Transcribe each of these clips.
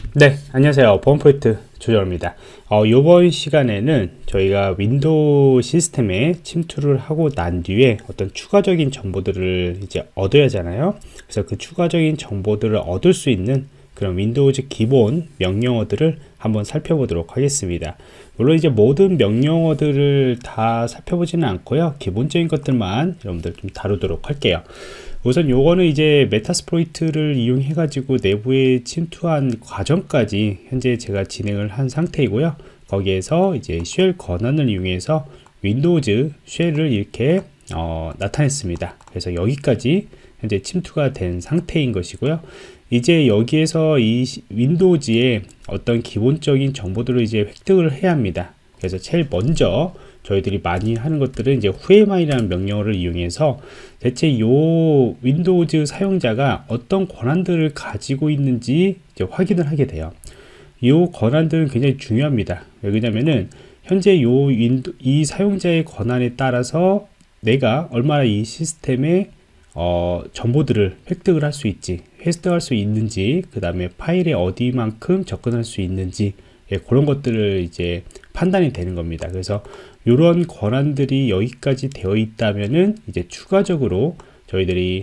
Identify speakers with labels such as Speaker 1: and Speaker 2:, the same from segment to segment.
Speaker 1: 네, 안녕하세요. 보안포인트 조정입니다. 이번 시간에는 저희가 윈도우 시스템에 침투를 하고 난 뒤에 어떤 추가적인 정보들을 이제 얻어야 하잖아요. 그래서 그 추가적인 정보들을 얻을 수 있는 그런 윈도우즈 기본 명령어들을 한번 살펴보도록 하겠습니다. 물론 이제 모든 명령어들을 다 살펴보지는 않고요. 기본적인 것들만 여러분들 좀 다루도록 할게요. 우선 요거는 이제 메타스플로이트를 이용해 가지고 내부에 침투한 과정까지 현재 제가 진행을 한 상태이고요. 거기에서 이제 쉘 권한을 이용해서 윈도우즈 쉘을 이렇게 나타냈습니다. 그래서 여기까지 현재 침투가 된 상태인 것이고요. 이제 여기에서 이 윈도우즈의 어떤 기본적인 정보들을 이제 획득을 해야 합니다. 그래서 제일 먼저 저희들이 많이 하는 것들은 이제 whoam이라는 명령어를 이용해서 대체 요 윈도우즈 사용자가 어떤 권한들을 가지고 있는지 이제 확인을 하게 돼요. 이 권한들은 굉장히 중요합니다. 왜냐면은 현재 이 사용자의 권한에 따라서 내가 얼마나 이 시스템에 정보들을 획득을 할 수 있는지, 그 다음에 파일에 어디만큼 접근할 수 있는지, 그런 것들을 이제 판단이 되는 겁니다. 그래서 이런 권한들이 여기까지 되어 있다면은 이제 추가적으로 저희들이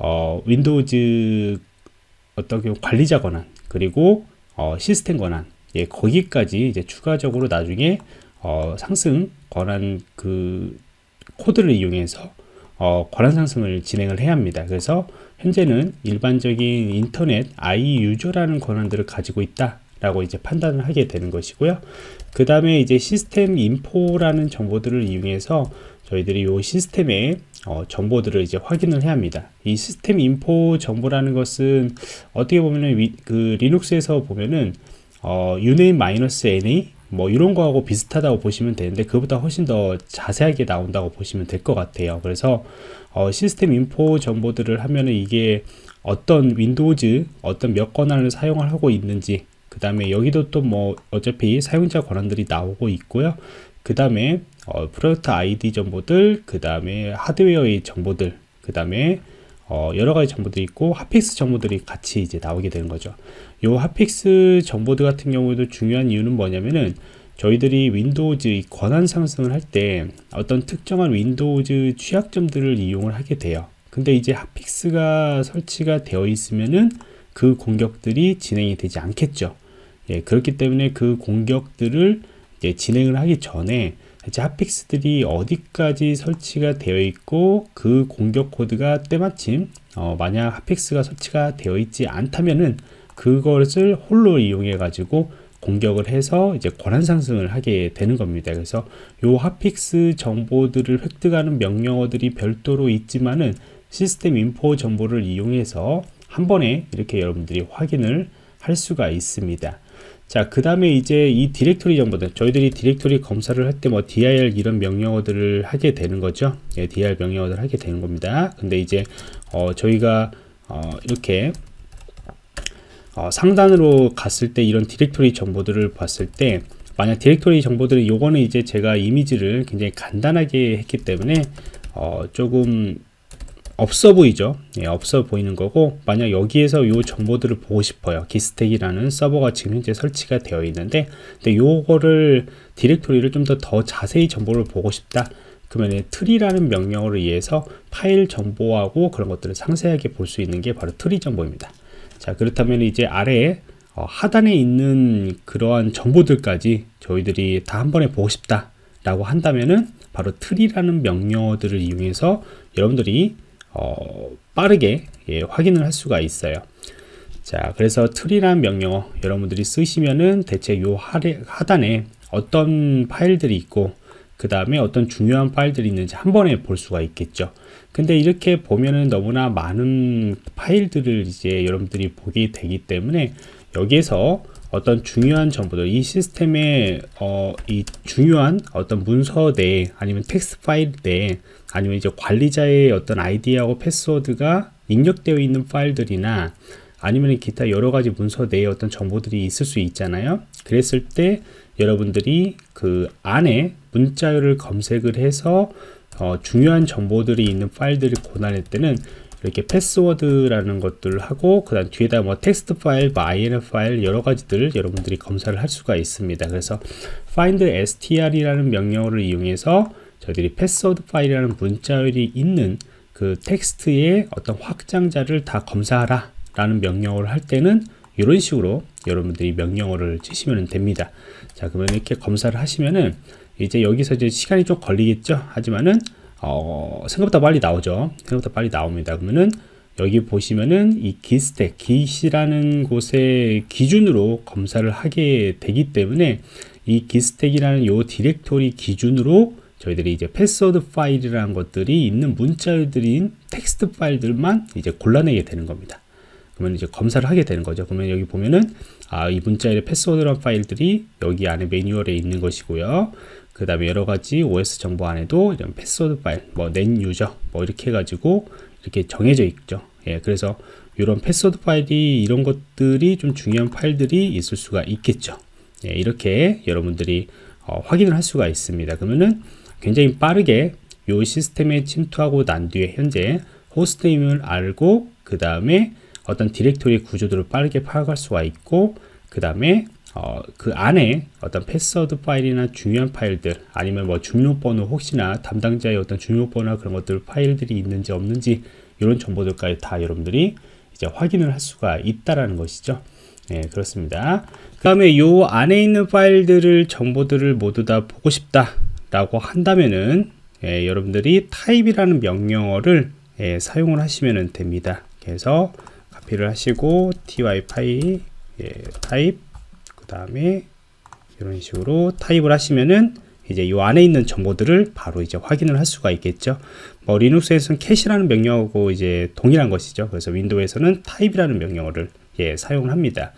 Speaker 1: 윈도우즈 어떤 경우 관리자 권한 그리고 시스템 권한 거기까지 이제 추가적으로 나중에 상승 권한 그 코드를 이용해서 권한 상승을 진행을 해야 합니다. 그래서 현재는 일반적인 인터넷 I 유저라는 권한들을 가지고 있다 라고 이제 판단을 하게 되는 것이고요. 그 다음에 이제 시스템 인포라는 정보들을 이용해서 저희들이 이 시스템의 정보들을 이제 확인을 해야 합니다. 이 시스템 인포 정보라는 것은 어떻게 보면은 그 리눅스에서 보면은 uname-na 뭐 이런 거하고 비슷하다고 보시면 되는데 그보다 훨씬 더 자세하게 나온다고 보시면 될 것 같아요. 그래서 시스템 인포 정보들을 하면은 이게 어떤 윈도우즈 어떤 몇 권한을 사용을 하고 있는지, 그 다음에 여기도 또 뭐 어차피 사용자 권한들이 나오고 있고요. 그 다음에 프로젝트 아이디 정보들, 그 다음에 하드웨어의 정보들, 그 다음에 여러 가지 정보들이 있고 핫픽스 정보들이 같이 이제 나오게 되는 거죠. 요 핫픽스 정보들 같은 경우에도 중요한 이유는 뭐냐면은 저희들이 윈도우즈 권한 상승을 할 때 어떤 특정한 윈도우즈 취약점들을 이용을 하게 돼요. 근데 이제 핫픽스가 설치가 되어 있으면은 그 공격들이 진행이 되지 않겠죠. 그렇기 때문에 그 공격들을 진행을 하기 전에 핫픽스들이 어디까지 설치가 되어 있고 그 공격 코드가 때마침 만약 핫픽스가 설치가 되어 있지 않다면은 그것을 홀로 이용해 가지고 공격을 해서 이제 권한 상승을 하게 되는 겁니다. 그래서 요 핫픽스 정보들을 획득하는 명령어들이 별도로 있지만은 시스템 인포 정보를 이용해서 한 번에 이렇게 여러분들이 확인을 할 수가 있습니다. 자, 그 다음에 이제 이 디렉토리 정보들, 저희들이 디렉토리 검사를 할 때 뭐 dir 이런 명령어들을 하게 되는 거죠. dir 명령어들을 하게 되는 겁니다. 근데 이제 저희가 이렇게 상단으로 갔을 때 이런 디렉토리 정보들을 봤을 때 만약 디렉토리 정보들은 요거는 이제 제가 이미지를 굉장히 간단하게 했기 때문에 조금 없어 보이죠. 없어 보이는 거고, 만약 여기에서 요 정보들을 보고 싶어요. 기스택이라는 서버가 지금 현재 설치가 되어 있는데, 근데 요거를 디렉토리를 좀 더 자세히 정보를 보고 싶다. 그러면 tree라는 명령어를 이해해서 파일 정보하고 그런 것들을 상세하게 볼 수 있는 게 바로 tree 정보입니다. 자, 그렇다면 이제 아래에 하단에 있는 그러한 정보들까지 저희들이 다 한 번에 보고 싶다 라고 한다면은 바로 tree라는 명령어들을 이용해서 여러분들이 빠르게 확인을 할 수가 있어요. 자, 그래서 tree라는 명령어 여러분들이 쓰시면은 대체 요 하단에 어떤 파일들이 있고 그 다음에 어떤 중요한 파일들이 있는지 한 번에 볼 수가 있겠죠. 근데 이렇게 보면은 너무나 많은 파일들을 이제 여러분들이 보게 되기 때문에 여기에서 어떤 중요한 정보들, 이 시스템의 이 중요한 어떤 문서 내에 아니면 텍스트 파일 내에 아니면 이제 관리자의 어떤 아이디하고 패스워드가 입력되어 있는 파일들이나 아니면 기타 여러 가지 문서 내에 어떤 정보들이 있을 수 있잖아요. 그랬을 때 여러분들이 그 안에 문자열을 검색을 해서 중요한 정보들이 있는 파일들을 고난할 때는 이렇게 패스워드라는 것들을 하고 그 다음 뒤에다 뭐 텍스트 파일, 뭐 inf 파일 여러 가지들 여러분들이 검사를 할 수가 있습니다. 그래서 find str이라는 명령어를 이용해서 저희들이 패스워드 파일이라는 문자열이 있는 그 텍스트의 어떤 확장자를 다 검사하라 라는 명령어를 할 때는 이런 식으로 여러분들이 명령어를 치시면 됩니다. 자, 그러면 이렇게 검사를 하시면은 이제 여기서 이제 시간이 좀 걸리겠죠. 하지만은 생각보다 빨리 나오죠. 생각보다 빨리 나옵니다. 그러면은 여기 보시면은 이 git스택, git이라는 곳의 기준으로 검사를 하게 되기 때문에 이 git스택이라는 요 디렉토리 기준으로 저희들이 이제 패스워드 파일이라는 것들이 있는 문자들인 텍스트 파일들만 이제 골라내게 되는 겁니다. 그러면 이제 검사를 하게 되는 거죠. 그러면 여기 보면은 이 문자열의 패스워드라는 파일들이 여기 안에 매뉴얼에 있는 것이고요. 그 다음에 여러 가지 OS 정보 안에도 이런 패스워드 파일, 뭐 net user 뭐 이렇게 해가지고 이렇게 정해져 있죠. 예, 그래서 이런 패스워드 파일이 이런 것들이 좀 중요한 파일들이 있을 수가 있겠죠. 예, 이렇게 여러분들이 확인을 할 수가 있습니다. 그러면은 굉장히 빠르게 이 시스템에 침투하고 난 뒤에 현재 호스트임을 알고 그 다음에 어떤 디렉토리 구조들을 빠르게 파악할 수가 있고 그 다음에 그 안에 어떤 패스워드 파일이나 중요한 파일들 아니면 뭐 주민번호 혹시나 담당자의 어떤 주민번호나 그런 것들 파일들이 있는지 없는지 이런 정보들까지 다 여러분들이 이제 확인을 할 수가 있다라는 것이죠. 네, 그렇습니다. 그 다음에 요 안에 있는 파일들을 정보들을 모두 다 보고 싶다 라고 한다면은 여러분들이 타입이라는 명령어를 사용을 하시면 됩니다. 그래서 카피를 하시고 ty 파일 타입 그 다음에 이런 식으로 타입을 하시면은 이제 이 안에 있는 정보들을 바로 이제 확인을 할 수가 있겠죠. 뭐 리눅스에서는 캐시라는 명령어고 이제 동일한 것이죠. 그래서 윈도우에서는 타입이라는 명령어를 사용을 합니다.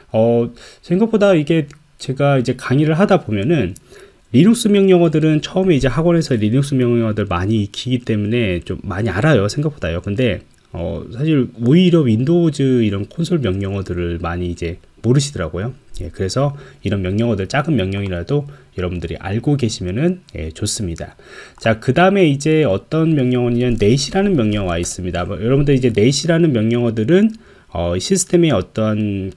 Speaker 1: 생각보다 이게 제가 이제 강의를 하다 보면은 리눅스 명령어들은 처음에 이제 학원에서 리눅스 명령어들 많이 익히기 때문에 좀 많이 알아요. 생각보다요. 근데 사실 오히려 윈도우즈 이런 콘솔 명령어들을 많이 이제 모르시더라고요. 예, 그래서 이런 명령어들 작은 명령이라도 여러분들이 알고 계시면은 좋습니다. 자, 그 다음에 이제 어떤 명령어냐면 net이라는 명령어가 있습니다. 여러분들 이제 net이라는 명령어들은 시스템의 어떤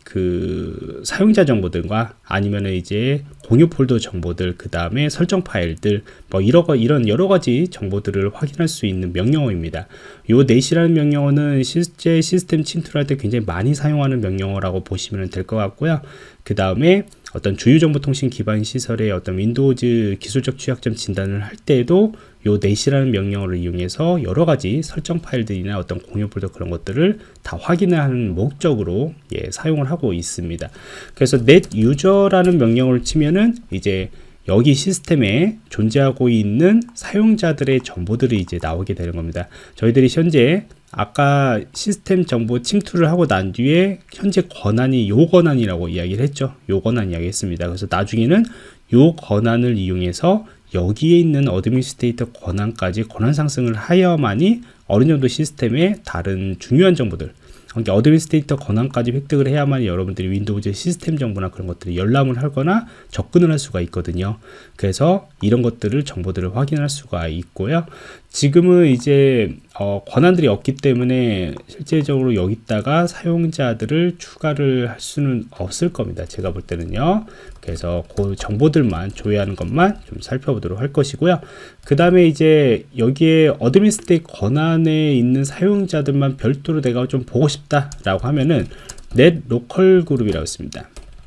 Speaker 1: 그 사용자 정보들과 아니면은 이제 공유 폴더 정보들, 그 다음에 설정 파일들, 뭐 이런 여러 가지 정보들을 확인할 수 있는 명령어입니다. 요 net이라는 명령어는 실제 시스템 침투를 할 때 굉장히 많이 사용하는 명령어라고 보시면 될 것 같고요. 그 다음에 어떤 주요정보통신 기반 시설의 어떤 윈도우즈 기술적 취약점 진단을 할 때에도 요 net이라는 명령어를 이용해서 여러 가지 설정 파일들이나 어떤 공유 폴더 그런 것들을 다 확인을 하는 목적으로 사용을 하고 있습니다. 그래서 net user라는 명령어를 치면은 이제 여기 시스템에 존재하고 있는 사용자들의 정보들이 이제 나오게 되는 겁니다. 저희들이 현재 아까 시스템 정보 침투를 하고 난 뒤에 현재 권한이 요 권한이라고 이야기를 했죠. 요 권한 이야기했습니다. 그래서 나중에는 요 권한을 이용해서 여기에 있는 어드미니스트레이터 권한까지 권한 상승을 하여야만이 어느 정도 시스템의 다른 중요한 정보들, 그러니까 어드미니스트레이터 권한까지 획득을 해야만 여러분들이 윈도우즈 시스템 정보나 그런 것들이 열람을 하거나 접근을 할 수가 있거든요. 그래서 이런 것들을 정보들을 확인할 수가 있고요. 지금은 이제 권한들이 없기 때문에 실제적으로 여기다가 사용자들을 추가를 할 수는 없을 겁니다. 제가 볼 때는요. 그래서 그 정보들만 조회하는 것만 좀 살펴보도록 할 것이고요. 그 다음에 이제 여기에 어드미니스트레이터 권한에 있는 사용자들만 별도로 내가 좀 보고 싶다 라고 하면은 net local 그룹이라고 있습니다.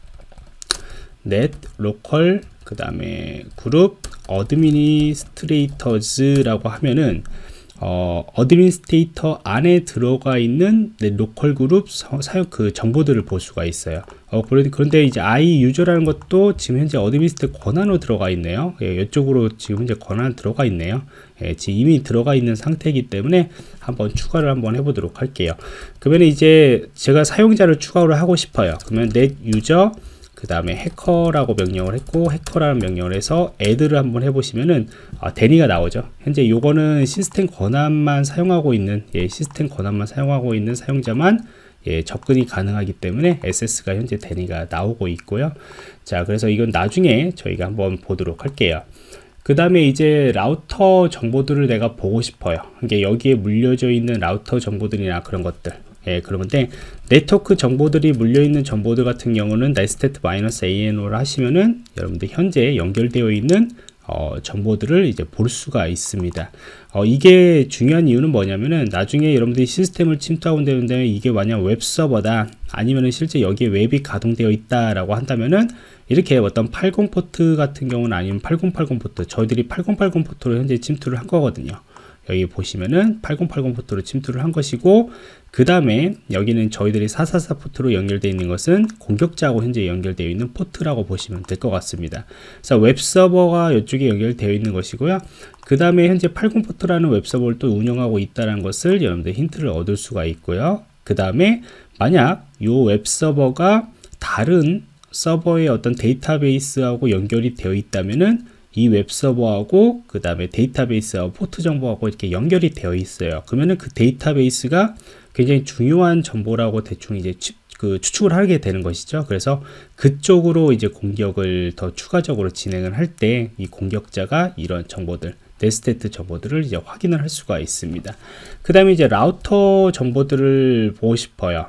Speaker 1: net local 그 다음에 그룹 어드미니스트레이터즈라고 하면은 어드미니스트레이터 안에 들어가 있는 로컬 그룹 사용 그 정보들을 볼 수가 있어요. 그런데 이제 I 유저라는 것도 지금 현재 어드미니스트레이터 권한으로 들어가 있네요. 이쪽으로 지금 현재 권한 들어가 있네요. 지금 이미 들어가 있는 상태이기 때문에 한번 추가를 한번 해보도록 할게요. 그러면 이제 제가 사용자를 추가를 하고 싶어요. 그러면 net user 그 다음에 해커라고 명령을 했고 해커라는 명령을 해서 add를 한번 해보시면은 데니가 나오죠. 현재 요거는 시스템 권한만 사용하고 있는 시스템 권한만 사용하고 있는 사용자만 접근이 가능하기 때문에 SS가 현재 데니가 나오고 있고요. 자, 그래서 이건 나중에 저희가 한번 보도록 할게요. 그 다음에 이제 라우터 정보들을 내가 보고 싶어요. 이게 여기에 물려져 있는 라우터 정보들이나 그런 것들. 예, 그런 건데, 네트워크 정보들이 물려있는 정보들 같은 경우는 nestat-ano를 하시면은 여러분들 현재 연결되어 있는 정보들을 이제 볼 수가 있습니다. 이게 중요한 이유는 뭐냐면은 나중에 여러분들이 시스템을 침투하고 되는데 이게 만약 웹서버다 아니면은 실제 여기에 웹이 가동되어 있다라고 한다면은 이렇게 어떤 80 포트 같은 경우는 아니면 8080 포트, 저희들이 8080 포트로 현재 침투를 한 거거든요. 여기 보시면은 8080 포트로 침투를 한 것이고, 그 다음에 여기는 저희들이 444 포트로 연결되어 있는 것은 공격자하고 현재 연결되어 있는 포트라고 보시면 될 것 같습니다. 그래서 웹서버가 이쪽에 연결되어 있는 것이고요. 그 다음에 현재 80 포트라는 웹서버를 또 운영하고 있다는 것을 여러분들 힌트를 얻을 수가 있고요. 그 다음에 만약 이 웹서버가 다른 서버의 어떤 데이터베이스하고 연결이 되어 있다면은 이 웹서버하고 그 다음에 데이터베이스하고 포트 정보하고 이렇게 연결이 되어 있어요. 그러면은 그 데이터베이스가 굉장히 중요한 정보라고 대충 이제 추측을 하게 되는 것이죠. 그래서 그쪽으로 이제 공격을 더 추가적으로 진행을 할 때 이 공격자가 이런 정보들, 네스테트 정보들을 이제 확인을 할 수가 있습니다. 그 다음에 이제 라우터 정보들을 보고 싶어요.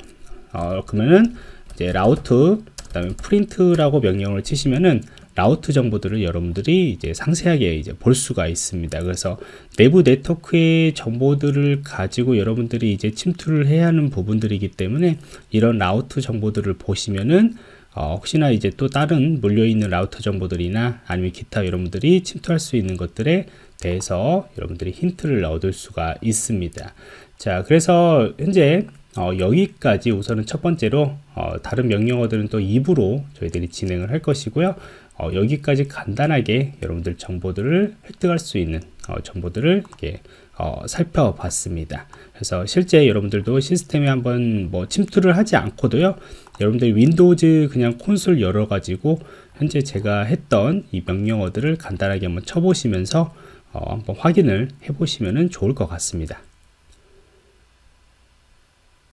Speaker 1: 그러면은 이제 라우트, 그 다음에 프린트라고 명령을 치시면은 라우트 정보들을 여러분들이 이제 상세하게 이제 볼 수가 있습니다. 그래서 내부 네트워크의 정보들을 가지고 여러분들이 이제 침투를 해야 하는 부분들이기 때문에 이런 라우트 정보들을 보시면은 혹시나 이제 또 다른 물려있는 라우터 정보들이나 아니면 기타 여러분들이 침투할 수 있는 것들에 대해서 여러분들이 힌트를 얻을 수가 있습니다. 자, 그래서 현재 여기까지 우선은 첫 번째로 다른 명령어들은 또 2부로 저희들이 진행을 할 것이고요. 여기까지 간단하게 여러분들 정보들을 획득할 수 있는 정보들을 이렇게 살펴봤습니다. 그래서 실제 여러분들도 시스템에 한번 뭐 침투를 하지 않고도요, 여러분들 윈도우즈 그냥 콘솔 열어 가지고 현재 제가 했던 이 명령어들을 간단하게 한번 쳐보시면서 한번 확인을 해 보시면 좋을 것 같습니다.